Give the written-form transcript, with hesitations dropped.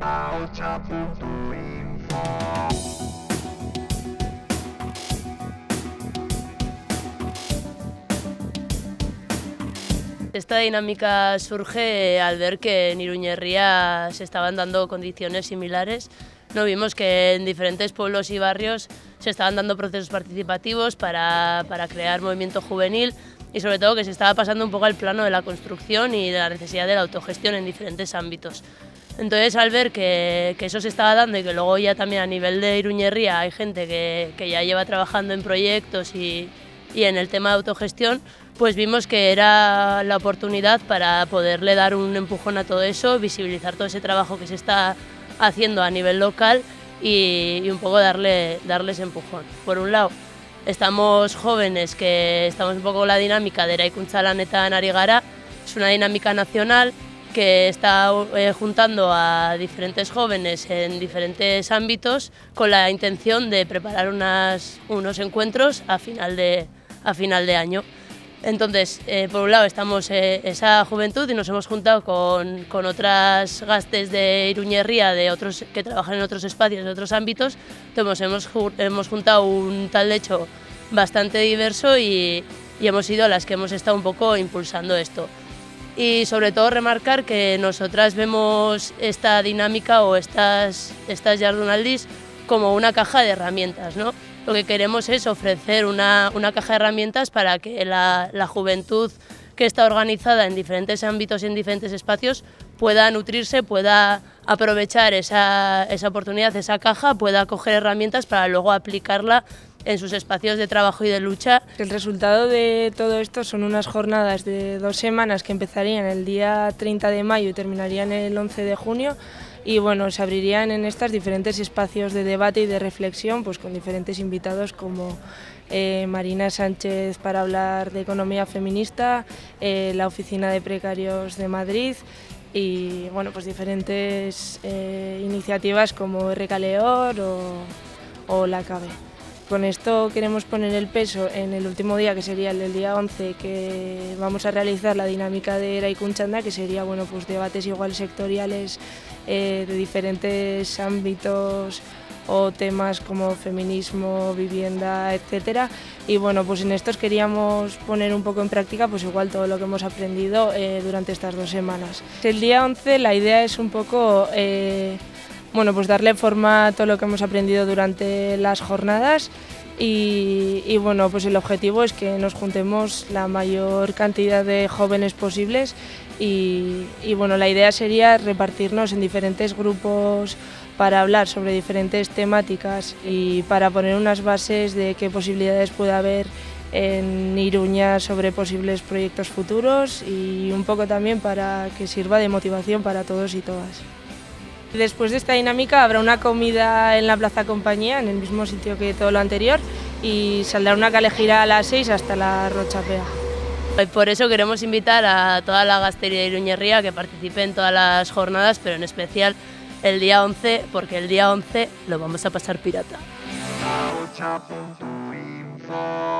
Esta dinámica surge al ver que en Iruña Herria se estaban dando condiciones similares. No vimos que en diferentes pueblos y barrios se estaban dando procesos participativos para crear movimiento juvenil y sobre todo que se estaba pasando un poco al plano de la construcción y de la necesidad de la autogestión en diferentes ámbitos. Entonces, al ver que eso se estaba dando y que luego ya también a nivel de Iruña Herria hay gente que ya lleva trabajando en proyectos y en el tema de autogestión, pues vimos que era la oportunidad para poderle dar un empujón a todo eso, visibilizar todo ese trabajo que se está haciendo a nivel local y un poco darle ese empujón. Por un lado, estamos jóvenes que estamos un poco con la dinámica de Eraikuntza Lanetan Ari Gara, es una dinámica nacional que está juntando a diferentes jóvenes en diferentes ámbitos con la intención de preparar unos encuentros a final de año. Entonces, por un lado estamos esa juventud y nos hemos juntado con otras gastes de Iruña Herria, de otros que trabajan en otros espacios, en otros ámbitos. Entonces hemos juntado un tal de hecho bastante diverso y hemos sido las que hemos estado un poco impulsando esto. Y sobre todo remarcar que nosotras vemos esta dinámica o estas jardunaldis como una caja de herramientas, ¿no? Lo que queremos es ofrecer una caja de herramientas para que la juventud que está organizada en diferentes ámbitos y en diferentes espacios pueda nutrirse, pueda aprovechar esa oportunidad, esa caja, pueda coger herramientas para luego aplicarla en sus espacios de trabajo y de lucha. El resultado de todo esto son unas jornadas de 2 semanas que empezarían el día 30 de mayo y terminarían el 11 de junio. Y bueno, se abrirían en estas diferentes espacios de debate y de reflexión, pues con diferentes invitados como Marina Sánchez para hablar de economía feminista, la Oficina de Precarios de Madrid y bueno, pues diferentes iniciativas como Recaleor o la CABE. Con esto queremos poner el peso en el último día, que sería el del día 11, que vamos a realizar la dinámica de Eraikuntzanda, que sería bueno, pues debates igual sectoriales de diferentes ámbitos o temas como feminismo, vivienda, etcétera. Y bueno, pues en estos queríamos poner un poco en práctica pues igual todo lo que hemos aprendido durante estas 2 semanas. El día 11 la idea es un poco bueno, pues darle forma a todo lo que hemos aprendido durante las jornadas y bueno, pues el objetivo es que nos juntemos la mayor cantidad de jóvenes posibles y bueno, la idea sería repartirnos en diferentes grupos para hablar sobre diferentes temáticas y para poner unas bases de qué posibilidades puede haber en Iruña sobre posibles proyectos futuros y un poco también para que sirva de motivación para todos y todas. Después de esta dinámica habrá una comida en la Plaza Compañía, en el mismo sitio que todo lo anterior, y saldrá una calejira a las 6 hasta la Rochapea. Por eso queremos invitar a toda la gaztería de Iruña Herria que participe en todas las jornadas, pero en especial el día 11, porque el día 11 lo vamos a pasar pirata.